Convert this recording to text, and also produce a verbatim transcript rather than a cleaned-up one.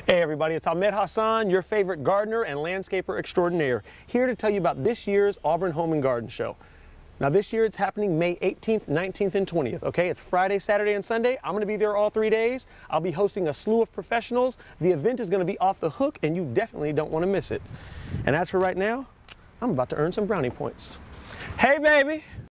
Hey everybody, it's Ahmed Hassan, your favorite gardener and landscaper extraordinaire, here to tell you about this year's Auburn Home and Garden Show. Now this year it's happening May eighteenth, nineteenth, and twentieth, okay? It's Friday, Saturday, and Sunday. I'm gonna be there all three days. I'll be hosting a slew of professionals. The event is gonna be off the hook and you definitely don't wanna miss it. And as for right now, I'm about to earn some brownie points. Hey baby!